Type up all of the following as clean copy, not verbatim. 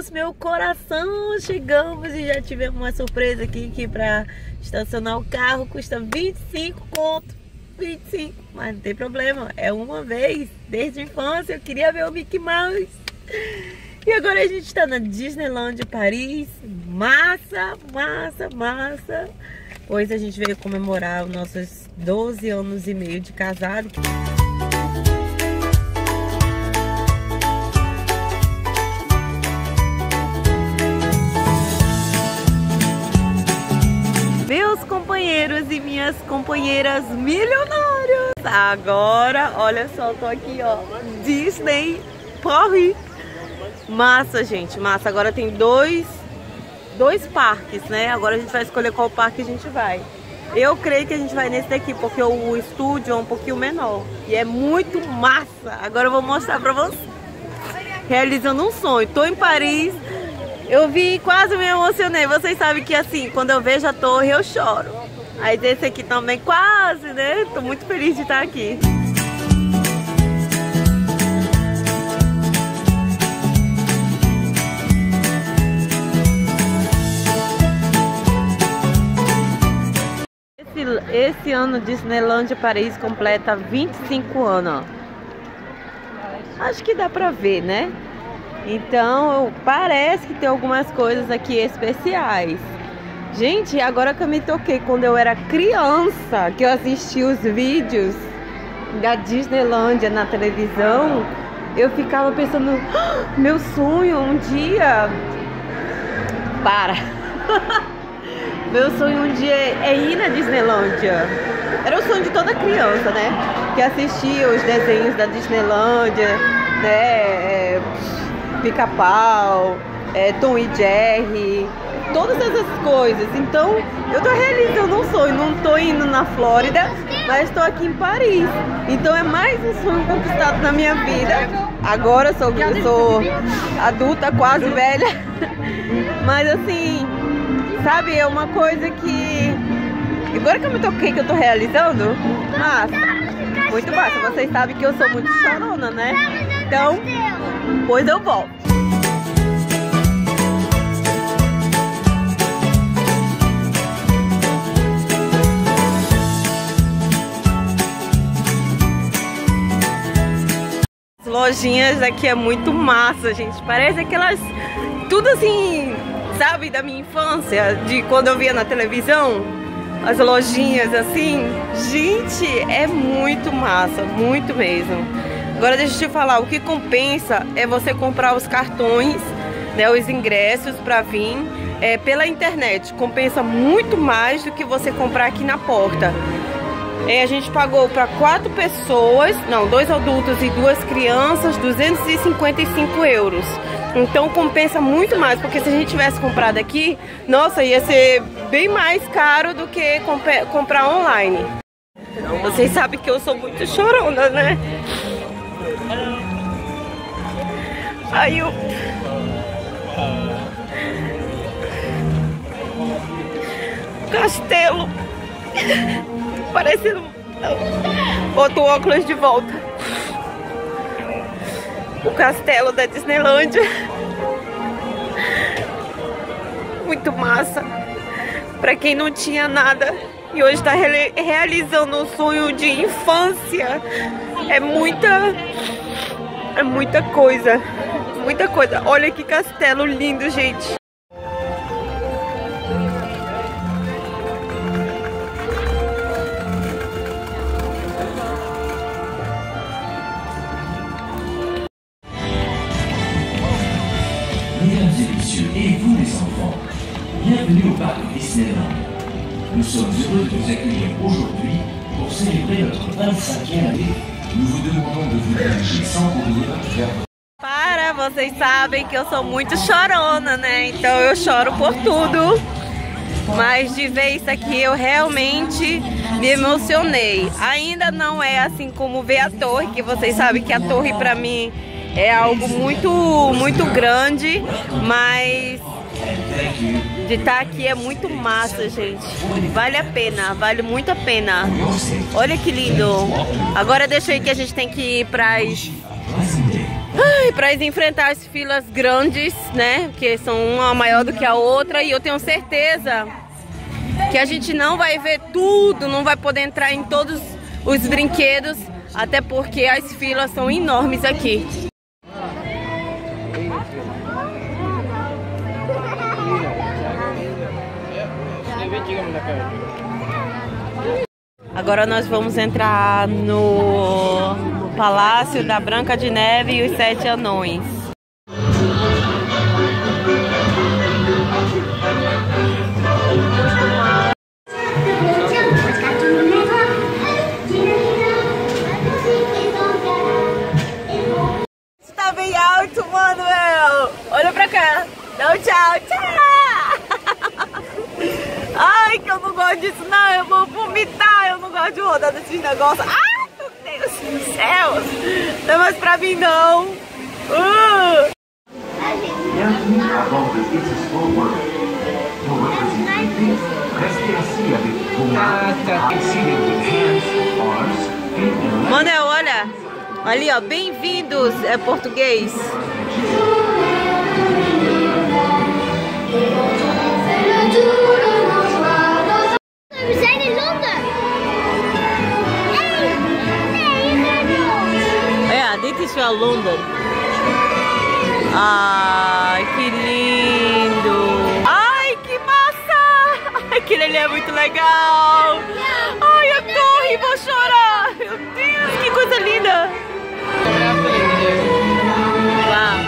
Deus, meu coração, chegamos e já tivemos uma surpresa aqui que pra estacionar o carro custa 25 conto. 25, mas não tem problema, é uma vez, desde a infância eu queria ver o Mickey Mouse. E agora a gente tá na Disneyland Paris, massa, massa, massa. Pois a gente veio comemorar os nossos 12 anos e meio de casado. Meus companheiros e minhas companheiras milionários. Agora, olha só, tô aqui, ó, Disney Paris. Massa, gente, massa. Agora tem dois parques, né? Agora a gente vai escolher qual parque a gente vai. Eu creio que a gente vai nesse daqui, porque o estúdio é um pouquinho menor. E é muito massa. Agora eu vou mostrar pra vocês. Realizando um sonho. Tô em Paris. Eu vi e quase me emocionei. Vocês sabem que assim, quando eu vejo a torre eu choro. Aí esse aqui também quase, né? Tô muito feliz de estar aqui. Esse ano Disneyland Paris completa 25 anos. Acho que dá pra ver, né? Então, parece que tem algumas coisas aqui especiais. Gente, agora que eu me toquei, quando eu era criança, que eu assisti os vídeos da Disneylândia na televisão, eu ficava pensando, meu sonho um dia... Meu sonho um dia é ir na Disneylândia. Era o sonho de toda criança, né? Que assistia os desenhos da Disneylândia, né? Pica-Pau, Tom e Jerry, todas essas coisas. Então, eu tô realizando um sonho. Não tô indo na Flórida, mas estou aqui em Paris. Então, é mais um sonho conquistado na minha vida. Agora eu sou adulta, quase velha. Mas assim, sabe, é uma coisa que... Agora que eu me toquei que eu tô realizando, massa, muito massa. Vocês sabem que eu sou muito chorona, né? Então, pois eu volto. As lojinhas aqui é muito massa, gente. Parece aquelas... Tudo assim, sabe, da minha infância, de quando eu via na televisão. As lojinhas assim. Gente, é muito massa, muito mesmo. Agora deixa eu te falar, o que compensa é você comprar os cartões, né, os ingressos para vir pela internet. Compensa muito mais do que você comprar aqui na porta. A gente pagou para 4 pessoas, não, 2 adultos e 2 crianças, 255 euros. Então compensa muito mais, porque se a gente tivesse comprado aqui, nossa, ia ser bem mais caro do que comprar online. Vocês sabem que eu sou muito chorona, né? Aí o castelo parecendo... Bota o óculos de volta. O castelo da Disneylândia. Muito massa. Pra quem não tinha nada e hoje tá realizando um sonho de infância. É muita coisa. Muita coisa. Olha que castelo lindo, gente. Mesdames et messieurs, et vous les enfants, bienvenue au parc Disneyland. Nous sommes heureux de vous accueillir aujourd'hui pour célébrer notre 25e année. Nous vous demandons de vous diriger sans courir vers... Para, vocês sabem que eu sou muito chorona, né? Então eu choro por tudo. Mas de ver isso aqui eu realmente me emocionei. Ainda não é assim como ver a torre, que vocês sabem que a torre pra mim é algo muito grande, mas de estar aqui é muito massa, gente. Vale a pena, vale muito a pena. Olha que lindo. Agora deixa aí que a gente tem que ir para as... para enfrentar as filas grandes, né? Que são uma maior do que a outra. E eu tenho certeza que a gente não vai ver tudo, não vai poder entrar em todos os brinquedos, até porque as filas são enormes aqui. Agora nós vamos entrar no Palácio da Branca de Neve e os 7 Anões. Está bem alto, Manuel! Olha pra cá! Dá um tchau! Tchau! Ai, que eu não gosto disso não! Eu vou vomitar! Eu não gosto de rodar desses negócios! Ai, meu Deus do céu! Não é mais pra mim não! Bienvenue à bord de It is for Work. Pour votre sécurité, restez assis avec vos mains, seated with hands, arms, feet and legs. Manuel, olha! Ali, ó, bem-vindos, é português. We zijn in Londen. É, dit is wel Londen. Ai, que lindo! Ai, que massa! Ai, aquele ali é muito legal! Ai, a torre, vou chorar! Meu Deus, que coisa linda! Lá.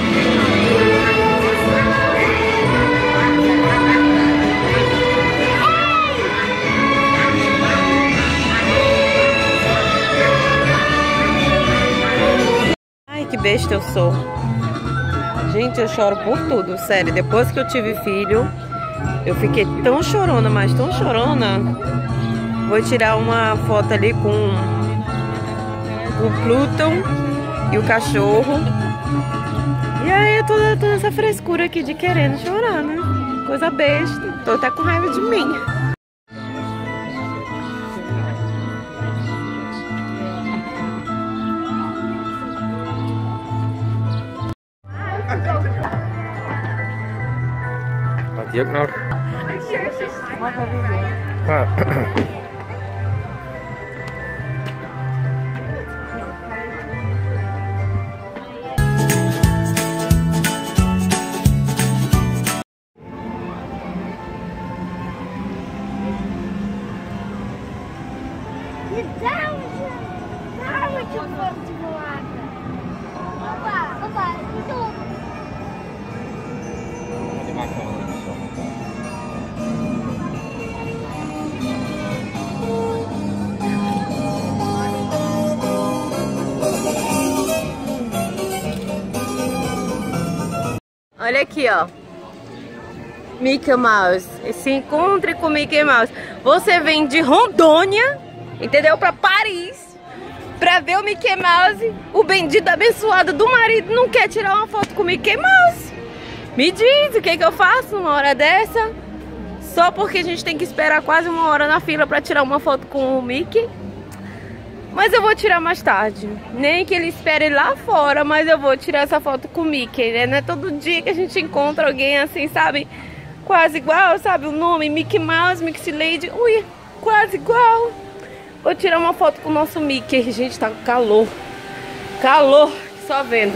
Ai, que besta eu sou! Gente, eu choro por tudo, sério. Depois que eu tive filho, eu fiquei tão chorona, mas tão chorona. Vou tirar uma foto ali com o Pluton e o cachorro. E aí, toda essa frescura aqui de querendo chorar, né? Coisa besta. Tô até com raiva de mim. Wat die ook nog? Daar moet je op foto maken. Papa, niet op. Die maakt wel iets. Olha aqui, ó. Mickey Mouse. Se encontre com Mickey Mouse. Você vem de Rondônia, entendeu? Pra Paris, pra ver o Mickey Mouse. O bendito abençoado do marido não quer tirar uma foto com o Mickey Mouse. Me diz, o que que eu faço numa hora dessa? Só porque a gente tem que esperar quase uma hora na fila pra tirar uma foto com o Mickey. Mas eu vou tirar mais tarde. Nem que ele espere lá fora, mas eu vou tirar essa foto com o Mickey, né? Não é todo dia que a gente encontra alguém assim, sabe? Quase igual, sabe? O nome Mickey Mouse, Mickey Lady. Ui, quase igual. Vou tirar uma foto com o nosso Mickey. Gente, tá com calor. Calor, só vendo.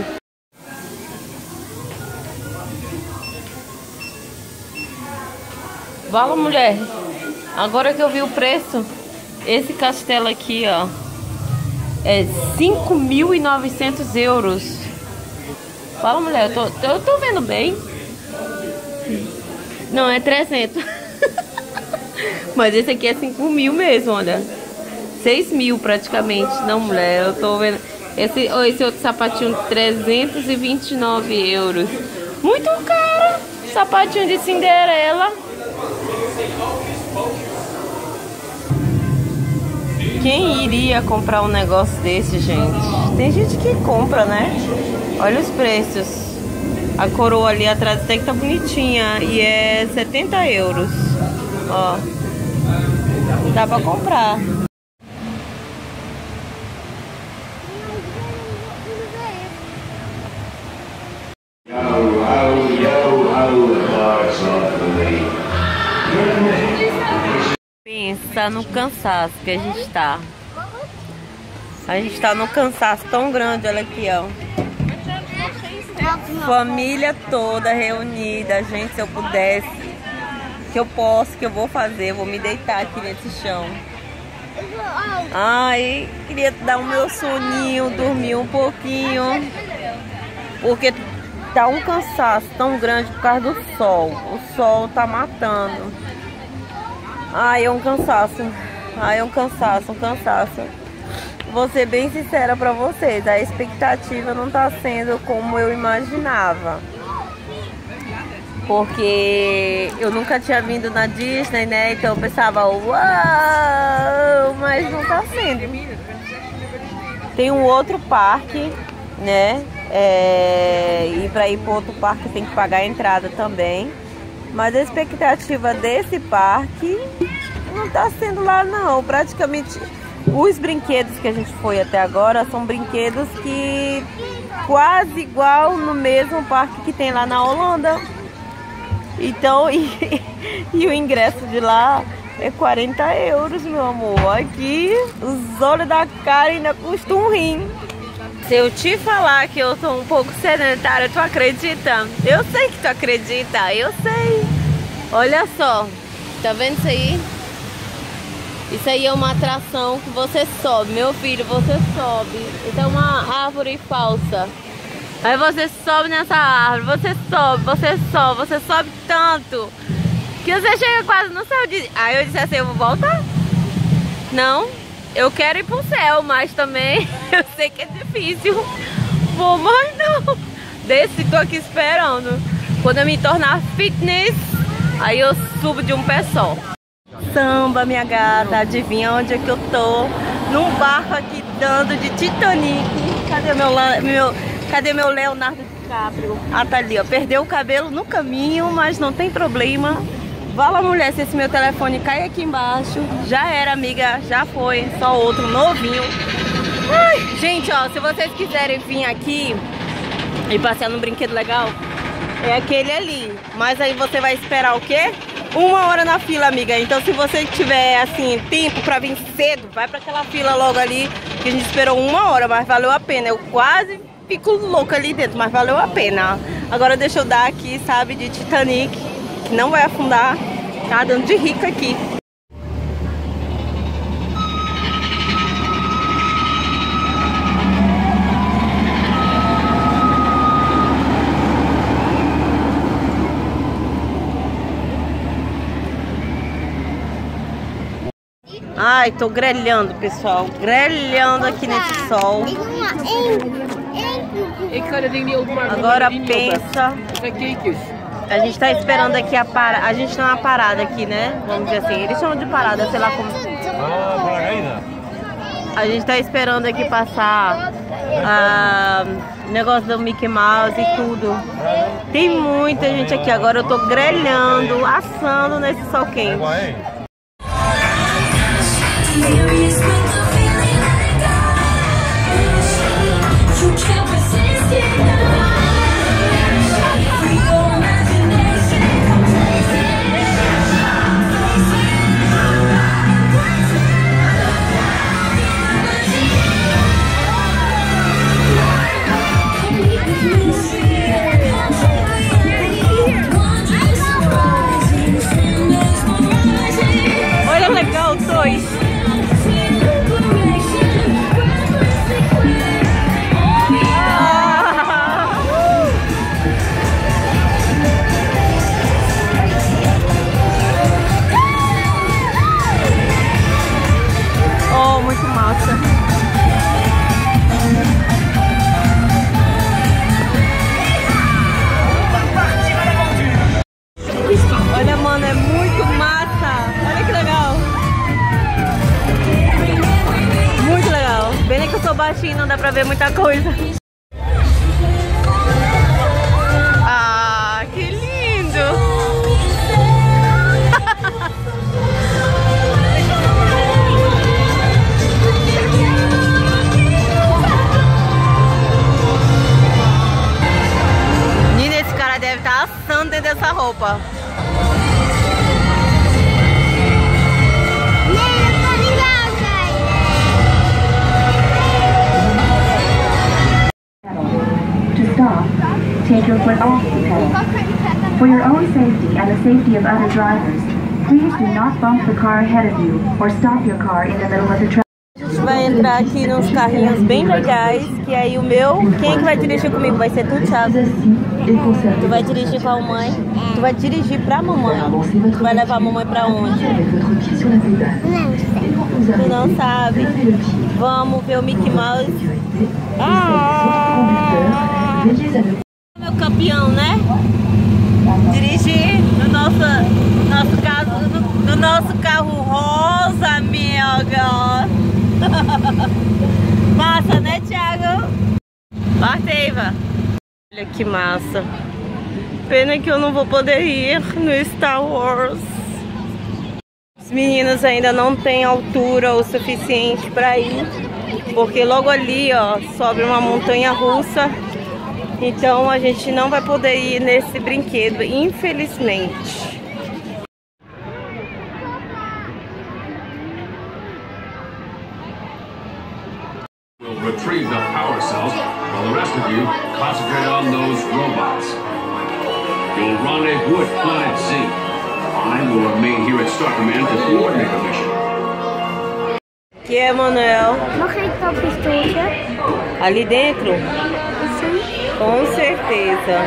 Fala, mulher. Agora que eu vi o preço, esse castelo aqui, ó, é 5.900 euros. Fala, mulher, eu tô vendo bem. Não, é 300. Mas esse aqui é 5.000 mesmo, olha. 6.000 praticamente. Não, mulher, eu tô vendo. Esse outro sapatinho, 329 euros. Muito caro. Sapatinho de Cinderela. Quem iria comprar um negócio desse, gente? Tem gente que compra, né? Olha os preços. A coroa ali atrás até que tá bonitinha. E é 70 euros. Ó. Dá pra comprar. Pensa no cansaço que a gente tá. A gente tá num cansaço tão grande, olha aqui, ó. Família toda reunida, gente, se eu pudesse, que eu posso, que eu vou fazer, eu vou me deitar aqui nesse chão. Ai, queria dar o meu soninho, dormir um pouquinho, porque tá um cansaço tão grande por causa do sol. O sol tá matando. Ai, é um cansaço. Ai, é um cansaço, um cansaço. Vou ser bem sincera pra vocês, a expectativa não tá sendo como eu imaginava. Porque eu nunca tinha vindo na Disney, né? Então eu pensava, uau, mas não tá sendo. Tem um outro parque, né? E pra ir para outro parque tem que pagar a entrada também. Mas a expectativa desse parque não tá sendo lá não. Praticamente os brinquedos que a gente foi até agora são brinquedos que quase igual no mesmo parque que tem lá na Holanda. Então, e o ingresso de lá é 40 €, meu amor. Aqui, os olhos da cara ainda custam um rim. Se eu te falar que eu sou um pouco sedentária, tu acredita? Eu sei que tu acredita, eu sei. Olha só, tá vendo isso aí? Isso aí é uma atração que você sobe, meu filho, você sobe. Isso é uma árvore falsa. Aí você sobe nessa árvore, você sobe tanto que você chega quase no céu. Aí eu disse assim, eu vou voltar? Não, eu quero ir pro céu, mas também eu sei que é difícil. Vou, mas não. Desce, tô aqui esperando. Quando eu me tornar fitness, aí eu subo de um pé só. Samba, minha gata, adivinha onde é que eu tô? Num barco aqui dando de Titanic. Cadê meu Leonardo DiCaprio? Ah, tá ali, ó. Perdeu o cabelo no caminho, mas não tem problema. Fala, mulher, se esse meu telefone cai aqui embaixo, já era, amiga, já foi. Só outro novinho. Ai, gente, ó, se vocês quiserem vir aqui e passear num brinquedo legal, é aquele ali. Mas aí você vai esperar o quê? 1 hora na fila, amiga. Então se você tiver, assim, tempo pra vir cedo, vai pra aquela fila logo ali, que a gente esperou 1 hora, mas valeu a pena. Eu quase fico louca ali dentro, mas valeu a pena. Agora deixa eu dar aqui, sabe, de Titanic, que não vai afundar. Tá dando de rica aqui. Ai, tô grelhando, pessoal. Grelhando aqui nesse sol. Agora pensa. A gente tá esperando aqui a parada. A gente não é uma parada aqui, né? Vamos dizer assim. Eles chamam de parada, sei lá como. A gente tá esperando aqui passar o negócio do Mickey Mouse e tudo. Tem muita gente aqui. Agora eu tô grelhando, assando nesse sol quente. Olha legal, dois. Oh, muito massa. Olha, mano, é muito massa. Olha que legal. Muito legal. Pena que eu sou baixinho, não dá pra ver muita coisa. Ah, que lindo. Menina, esse cara deve tá assando dentro dessa roupa. To stop, take your foot off the pedal. For your own safety and the safety of other drivers, please do not bump the car ahead of you or stop your car in the middle of the traffic. A gente vai entrar aqui nos carrinhos bem legais, que aí o meu, quem é que vai dirigir comigo? Vai ser tu, Thiago. Tu vai dirigir com a mamãe, tu vai dirigir pra mamãe. Tu vai levar a mamãe pra onde? Tu não sabe. Vamos ver o Mickey Mouse. Meu campeão, né? Dirigir no nosso carro rosa, amiga. Massa, né, Thiago? Parteiva. Olha que massa. Pena que eu não vou poder ir no Star Wars. Os meninos ainda não têm altura o suficiente para ir, porque logo ali, ó, sobe uma montanha russa. Então a gente não vai poder ir nesse brinquedo, infelizmente. We'll retrieve the power cells while the rest of you concentrate on those robots. You'll rendezvous at Planet Z. I will remain here at Star Command to coordinate the mission. Que é, Manuel? Mag ik dat pistooltje? Ali dentro? Sim. Com certeza.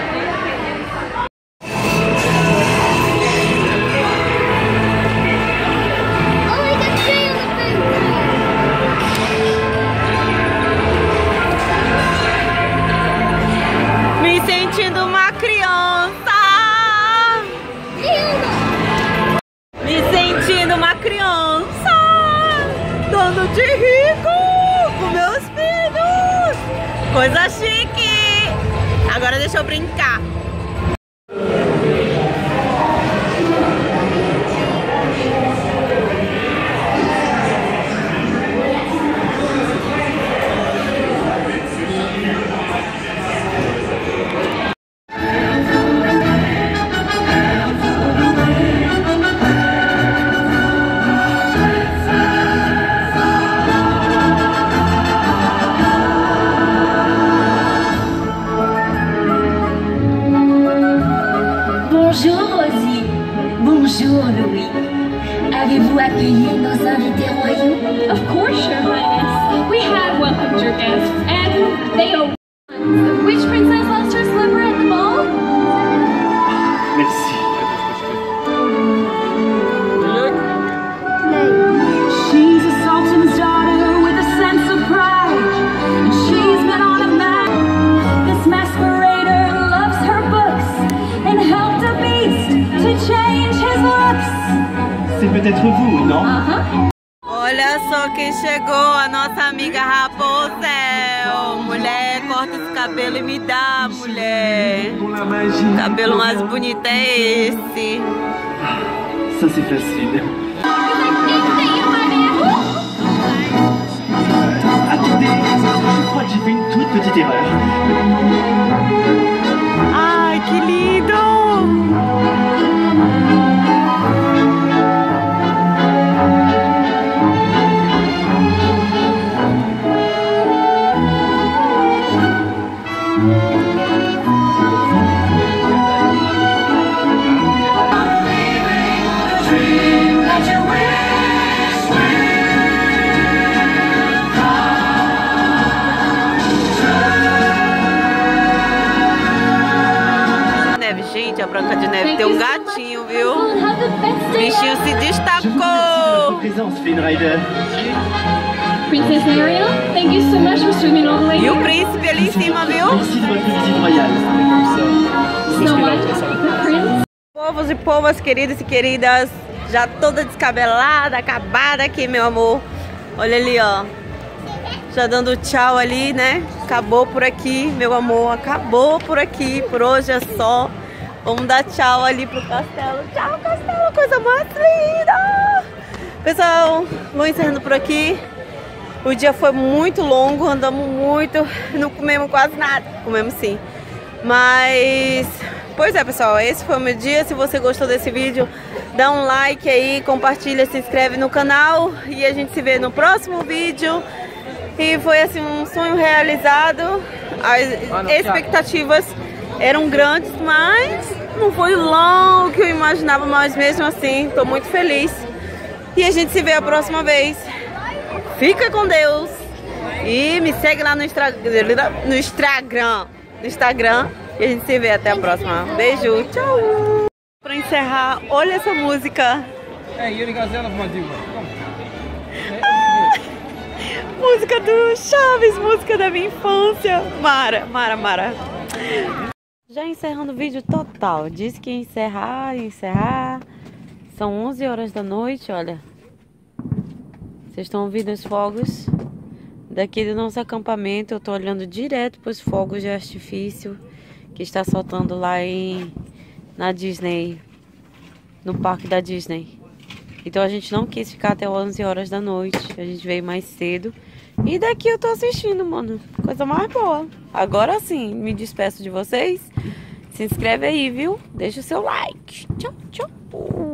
Oh, ik heb 200 punten. Me sentindo uma criança. Me sentindo uma criança. Dando de rico com meus filhos. Coisa chique. Agora deixa eu brincar. Bonjour Rosie, bonjour Louis. Avez-vous accueilli nos invités royaux? Of course, Your Highness. We have welcomed your guests, and they are. Which princess lost her slipper at the ball? Merci. She's a sultan's daughter with a sense of pride, and she's been on a map. This masquerader loves her books and helped a beast to change his looks. C'est peut-être vous, non? Olha só quem chegou, a nossa amiga Rapunzel. Mulher, corta esse cabelo e me dá, mulher. O cabelo mais bonito é esse. Ça c'est facile. Attendez, je crois que j'ai fait une toute petite erreur. Ai, que lindo! Gente, a Branca de Neve tem um gatinho, viu? O bichinho se destacou. Princess Ariel, thank you so much for swimming all the way E here. o príncipe ali em cima, viu? Merci de votre visite royale. Snow White, the prince. Povos e povas, queridos e queridas, já toda descabelada, acabada aqui, meu amor. Olha ali, ó. Já dando tchau ali, né? Acabou por aqui, meu amor. Acabou por aqui. Por hoje é só. Vamos dar tchau ali pro castelo. Tchau, castelo. Coisa mais linda. Pessoal, vou encerrando por aqui. O dia foi muito longo. Andamos muito. Não comemos quase nada. Comemos sim. Mas Pois é, pessoal, esse foi o meu dia. Se você gostou desse vídeo, dá um like aí, compartilha, se inscreve no canal e a gente se vê no próximo vídeo. E foi assim um sonho realizado. As expectativas eram grandes, mas não foi logo que eu imaginava, mas mesmo assim estou muito feliz. E a gente se vê a próxima vez. Fica com Deus e me segue lá no Instagram. E a gente se vê até a próxima. Beijo, tchau. Para encerrar, olha essa música. Música do Chaves, música da minha infância. Mara. Já encerrando o vídeo total. Disse que ia encerrar. São 11 horas da noite, olha. Vocês estão ouvindo os fogos daqui do nosso acampamento. Eu tô olhando direto para os fogos de artifício que está soltando lá na Disney, no parque da Disney. Então a gente não quis ficar até 11 horas da noite. A gente veio mais cedo. E daqui eu tô assistindo, mano. Coisa mais boa. Agora sim, me despeço de vocês. Se inscreve aí, viu? Deixa o seu like. Tchau, tchau.